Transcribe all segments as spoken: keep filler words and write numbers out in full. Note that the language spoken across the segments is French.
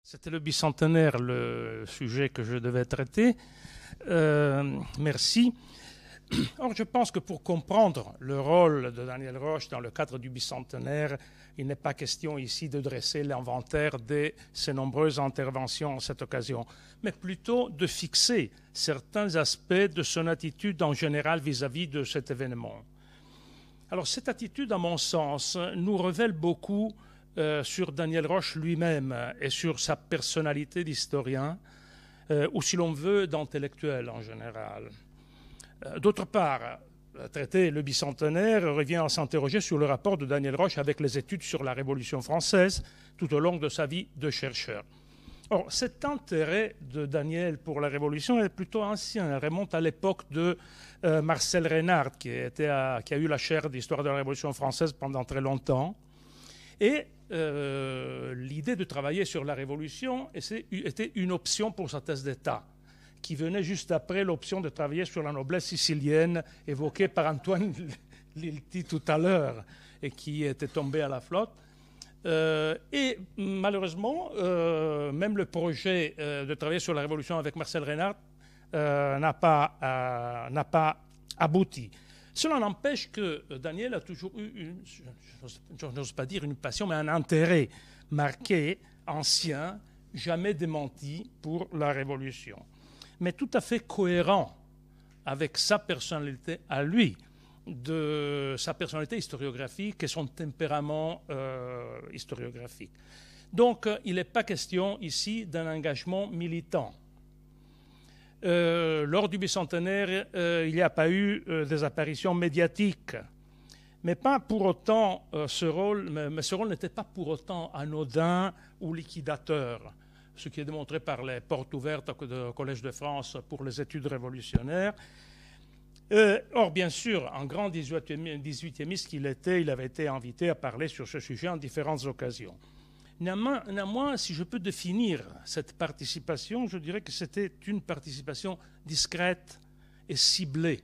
C'était le bicentenaire, le sujet que je devais traiter. Euh, merci. Or, je pense que pour comprendre le rôle de Daniel Roche dans le cadre du bicentenaire, il n'est pas question ici de dresser l'inventaire de ses nombreuses interventions en cette occasion, mais plutôt de fixer certains aspects de son attitude en général vis-à-vis de cet événement. Alors, cette attitude, à mon sens, nous révèle beaucoup euh, sur Daniel Roche lui-même et sur sa personnalité d'historien, euh, ou si l'on veut, d'intellectuel en général. D'autre part, traiter le bicentenaire revient à s'interroger sur le rapport de Daniel Roche avec les études sur la Révolution française tout au long de sa vie de chercheur. Or, cet intérêt de Daniel pour la Révolution est plutôt ancien. Il remonte à l'époque de euh, Marcel Reynard, qui, était à, qui a eu la chaire d'histoire de la Révolution française pendant très longtemps. Et euh, l'idée de travailler sur la Révolution était une option pour sa thèse d'État, qui venait juste après l'option de travailler sur la noblesse sicilienne évoquée par Antoine Lilti tout à l'heure et qui était tombée à la flotte. Euh, et malheureusement, euh, même le projet euh, de travailler sur la Révolution avec Marcel Reynard euh, n'a pas, euh, n'a pas abouti. Cela n'empêche que Daniel a toujours eu, une, je n'ose pas dire une passion, mais un intérêt marqué, ancien, jamais démenti pour la Révolution, mais tout à fait cohérent avec sa personnalité à lui, de sa personnalité historiographique et son tempérament euh, historiographique. Donc, euh, il n'est pas question ici d'un engagement militant. Euh, lors du bicentenaire, euh, il n'y a pas eu euh, des apparitions médiatiques, mais pas pour autant euh, ce rôle, mais, mais ce rôle n'était pas pour autant anodin ou liquidateur, ce qui est démontré par les portes ouvertes au Collège de France pour les études révolutionnaires. Euh, or, bien sûr, en grand dix-huitiémiste qu'il était, il avait été invité à parler sur ce sujet en différentes occasions. Néanmoins, néanmoins, si je peux définir cette participation, je dirais que c'était une participation discrète et ciblée.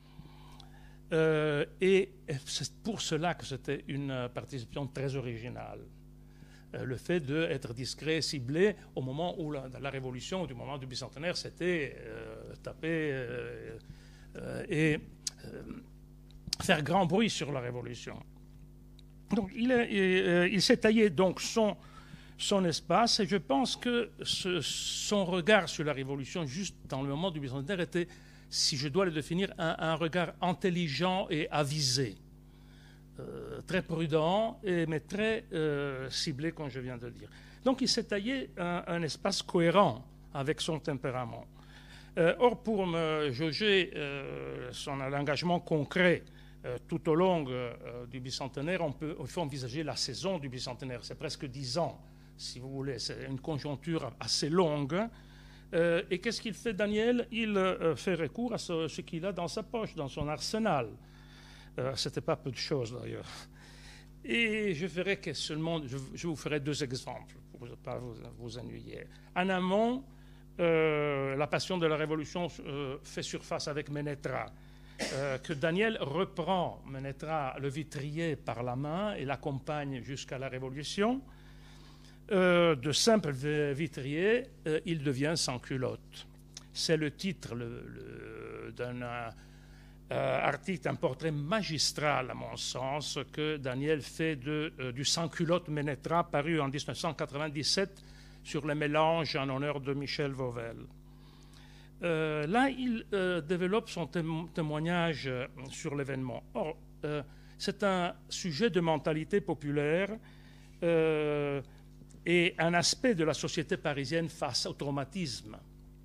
Euh, et c'est pour cela que c'était une participation très originale. Le fait d'être discret et ciblé au moment où la, la Révolution, au moment du bicentenaire, c'était euh, taper euh, euh, et euh, faire grand bruit sur la Révolution. Donc il, est, il s'est taillé donc son, son espace, et je pense que ce, son regard sur la Révolution, juste dans le moment du bicentenaire, était, si je dois le définir, un, un regard intelligent et avisé. Euh, très prudent, et, mais très euh, ciblé, comme je viens de le dire. Donc il s'est taillé un, un espace cohérent avec son tempérament. Euh, or, pour me jauger euh, son engagement concret euh, tout au long euh, du bicentenaire, on peut, il faut envisager la saison du bicentenaire. C'est presque dix ans, si vous voulez. C'est une conjoncture assez longue. Euh, et qu'est-ce qu'il fait, Daniel? Il euh, fait recours à ce, ce qu'il a dans sa poche, dans son arsenal. Euh, ce n'était pas peu de choses d'ailleurs. Et je ferai que seulement, je, je vous ferai deux exemples pour ne pas vous, vous ennuyer. En amont, euh, la passion de la Révolution euh, fait surface avec Ménétra, euh, que Daniel reprend Ménétra le vitrier par la main et l'accompagne jusqu'à la Révolution. Euh, de simple vitrier, euh, il devient sans culotte. C'est le titre le, le, d'un Euh, article, un portrait magistral, à mon sens, que Daniel fait de, euh, du sans-culotte Ménétra, paru en dix-neuf cent quatre-vingt-dix-sept sur les mélanges en honneur de Michel Vauvel. Euh, là, il euh, développe son témo témoignage euh, sur l'événement. Or, euh, c'est un sujet de mentalité populaire euh, et un aspect de la société parisienne face au traumatisme.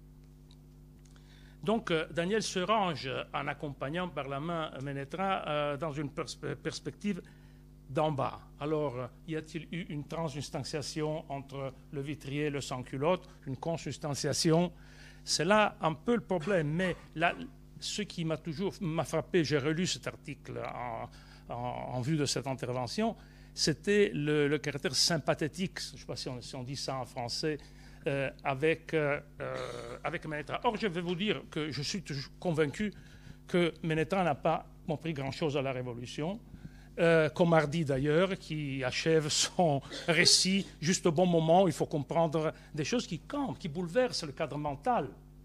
Donc, euh, Daniel se range en accompagnant par la main Ménétra euh, dans une pers perspective d'en bas. Alors, euh, y a-t-il eu une transustanciation entre le vitrier et le sans-culotte, une consubstantiation? C'est là un peu le problème. Mais là, ce qui m'a toujours m'a frappé, j'ai relu cet article en, en, en vue de cette intervention, c'était le, le caractère sympathétique, je ne sais pas si on, si on dit ça en français, Euh, avec, euh, avec Ménétra. Or, je vais vous dire que je suis toujours convaincu que Ménétra n'a pas compris grand-chose à la Révolution, euh, Commardi d'ailleurs, qui achève son récit juste au bon moment. Il faut comprendre des choses qui campent, qui bouleversent le cadre mental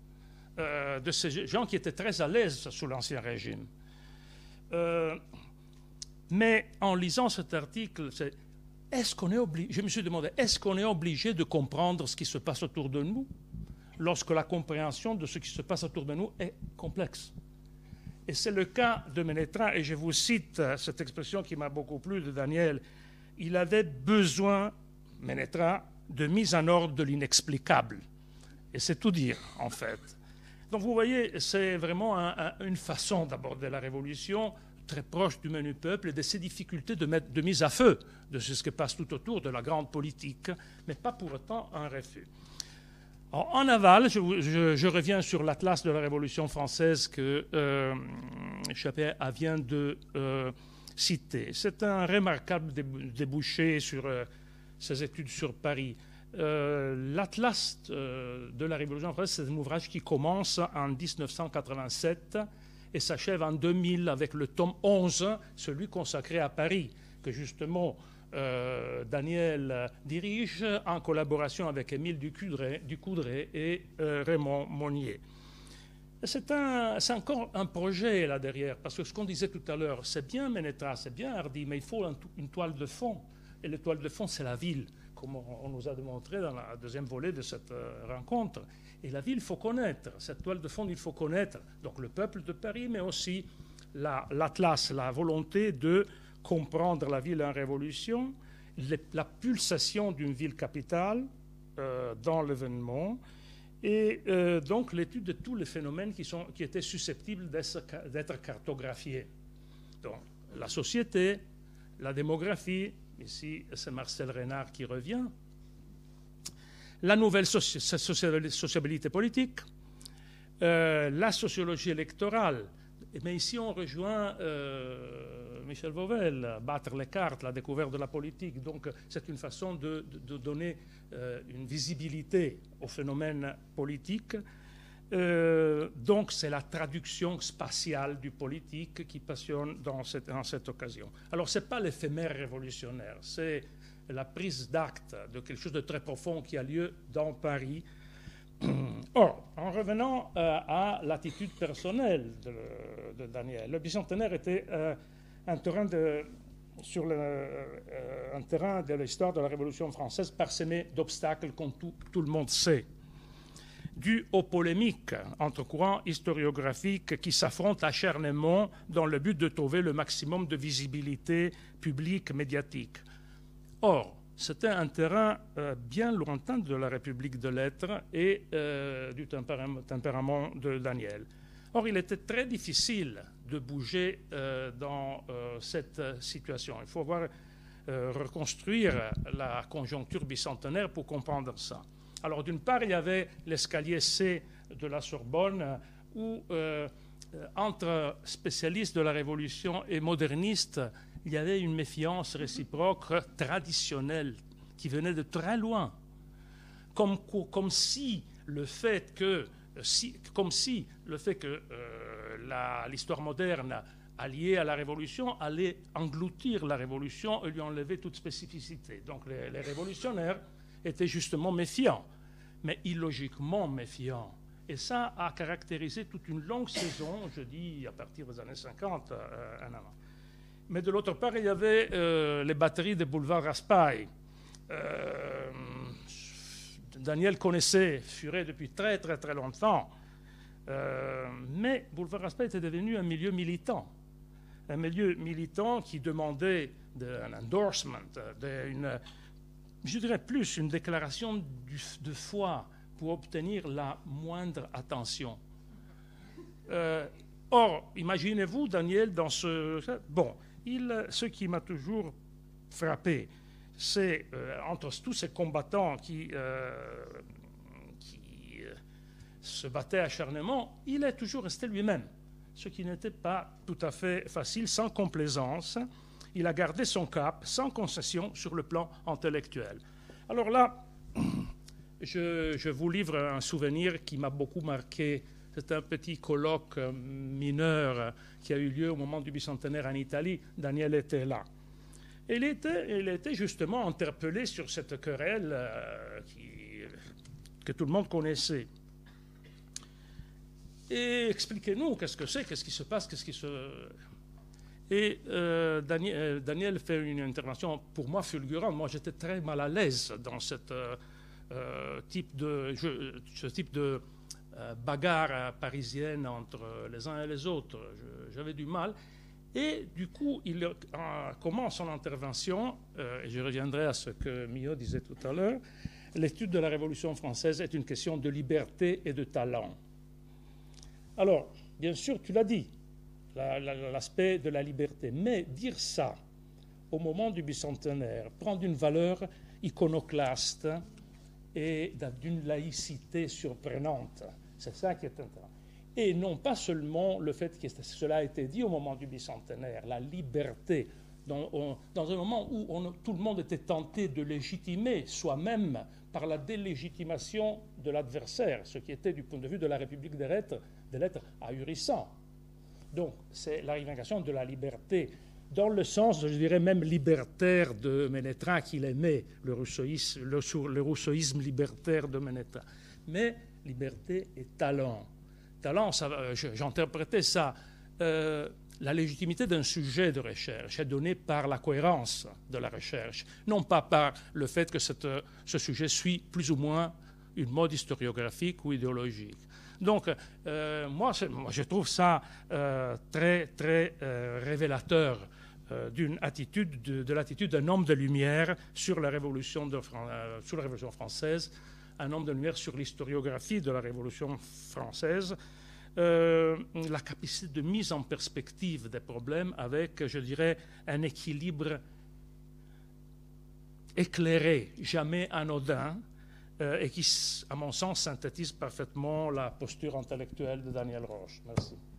euh, de ces gens qui étaient très à l'aise sous l'Ancien Régime. Euh, mais en lisant cet article, c'est, est-ce qu'on est obligé, je me suis demandé, est-ce qu'on est obligé de comprendre ce qui se passe autour de nous lorsque la compréhension de ce qui se passe autour de nous est complexe? Et c'est le cas de Ménétrin, et je vous cite cette expression qui m'a beaucoup plu de Daniel. Il avait besoin, Ménétrin, de mise en ordre de l'inexplicable. Et c'est tout dire, en fait. Donc vous voyez, c'est vraiment un, un, une façon d'aborder la Révolution très proche du menu peuple et de ses difficultés de, mettre, de mise à feu de ce qui passe tout autour de la grande politique, mais pas pour autant un refus. En aval, je, je, je reviens sur l'Atlas de la Révolution française que euh, Chappé vient de euh, citer. C'est un remarquable débouché sur euh, ses études sur Paris. Euh, L'Atlas euh, de la Révolution française, c'est un ouvrage qui commence en dix-neuf cent quatre-vingt-sept et s'achève en deux mille avec le tome onze, celui consacré à Paris, que justement Euh, Daniel dirige en collaboration avec Émile Ducoudray, Ducoudray et euh, Raymond Monnier. C'est encore un projet là derrière, parce que ce qu'on disait tout à l'heure, c'est bien Ménétrin, c'est bien Hardy, mais il faut un, une toile de fond. Et la toile de fond, c'est la ville, comme on, on nous a démontré dans la deuxième volet de cette euh, rencontre. Et la ville, il faut connaître. Cette toile de fond, il faut connaître. Donc le peuple de Paris, mais aussi l'Atlas, la, la volonté de comprendre la ville en révolution, les, la pulsation d'une ville capitale euh, dans l'événement, et euh, donc l'étude de tous les phénomènes qui, sont, qui étaient susceptibles d'être cartographiés. Donc la société, la démographie, ici c'est Marcel Renard qui revient, la nouvelle soci sociabilité politique, euh, la sociologie électorale. Mais ici, on rejoint euh, Michel Vauvel, battre les cartes, la découverte de la politique. Donc, c'est une façon de, de, de donner euh, une visibilité au phénomène politique. Euh, donc, c'est la traduction spatiale du politique qui passionne dans cette, dans cette occasion. Alors, ce n'est pas l'éphémère révolutionnaire, c'est la prise d'acte de quelque chose de très profond qui a lieu dans Paris. Or, en revenant euh, à l'attitude personnelle de, de Daniel, le bicentenaire était euh, un terrain de, sur le, euh, un terrain de l'histoire de la Révolution française parsemé d'obstacles, comme tout, tout le monde sait, dû aux polémiques entre courants historiographiques qui s'affrontent acharnement dans le but de trouver le maximum de visibilité publique médiatique. Or, c'était un terrain euh, bien lointain de la République de lettres et euh, du tempérament, tempérament de Daniel. Or, il était très difficile de bouger euh, dans euh, cette situation. Il faut voir, euh, reconstruire la conjoncture bicentenaire pour comprendre ça. Alors, d'une part, il y avait l'escalier C de la Sorbonne où, euh, entre spécialistes de la Révolution et modernistes, il y avait une méfiance réciproque traditionnelle qui venait de très loin. Comme, comme si le fait que, si, comme si le fait que euh, l'histoire moderne alliée à la Révolution allait engloutir la Révolution et lui enlever toute spécificité. Donc les, les révolutionnaires étaient justement méfiants, mais illogiquement méfiants. Et ça a caractérisé toute une longue saison, je dis à partir des années cinquante, euh, un an. Mais de l'autre part, il y avait euh, les batteries des boulevards Raspail. Euh, Daniel connaissait Furet depuis très très très longtemps, euh, mais boulevard Raspail était devenu un milieu militant. Un milieu militant qui demandait de, un endorsement, de, une, je dirais plus une déclaration du, de foi pour obtenir la moindre attention. Euh, or, imaginez-vous Daniel dans ce... Bon, il, ce qui m'a toujours frappé, c'est euh, entre tous ces combattants qui, euh, qui euh, se battaient acharnement, il est toujours resté lui-même, ce qui n'était pas tout à fait facile, sans complaisance. Il a gardé son cap, sans concession sur le plan intellectuel. Alors là, je, je vous livre un souvenir qui m'a beaucoup marqué. C'est un petit colloque mineur qui a eu lieu au moment du bicentenaire en Italie. Daniel était là. Et il était, il était justement interpellé sur cette querelle euh, qui, que tout le monde connaissait. Et expliquez-nous, qu'est-ce que c'est, qu'est-ce qui se passe, qu'est-ce qui se... Et euh, Daniel, Daniel fait une intervention, pour moi, fulgurante. Moi, j'étais très mal à l'aise dans cette, euh, euh, type de, je, ce type de euh, bagarre parisienne entre les uns et les autres. Je, j'avais du mal. Et du coup, il euh, commence son intervention, euh, et je reviendrai à ce que Millot disait tout à l'heure. L'étude de la Révolution française est une question de liberté et de talent. Alors, bien sûr, tu l'as dit, la, la, l'aspect de la liberté, mais dire ça au moment du bicentenaire prend d'une valeur iconoclaste et d'une laïcité surprenante. C'est ça qui est intéressant. Et non pas seulement le fait que cela a été dit au moment du bicentenaire, la liberté, dans, on, dans un moment où on, tout le monde était tenté de légitimer soi-même par la délégitimation de l'adversaire, ce qui était du point de vue de la République des lettres, des lettres ahurissant. Donc c'est la revendication de la liberté, dans le sens, je dirais même libertaire de Ménétrin qu'il aimait, le rousseauisme, le, le rousseauisme libertaire de Ménétrin. Mais liberté et talent. Talent, ça, j'interprétais ça. Euh, la légitimité d'un sujet de recherche est donnée par la cohérence de la recherche, non pas par le fait que cette, ce sujet suit plus ou moins une mode historiographique ou idéologique. Donc, euh, moi, moi, je trouve ça euh, très, très euh, révélateur euh, d'une attitude, de, de l'attitude d'un homme de lumière sur la Révolution, de, euh, sur la Révolution française, un homme de lumière sur l'historiographie de la Révolution française, euh, la capacité de mise en perspective des problèmes avec, je dirais, un équilibre éclairé, jamais anodin, euh, et qui, à mon sens, synthétise parfaitement la posture intellectuelle de Daniel Roche. Merci.